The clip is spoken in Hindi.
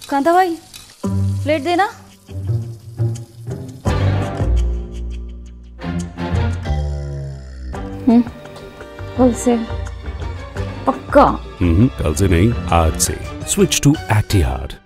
कांता भाई प्लेट देना। कल से पक्का? कल से नहीं, आज से स्विच टू एक्टिहार्ड।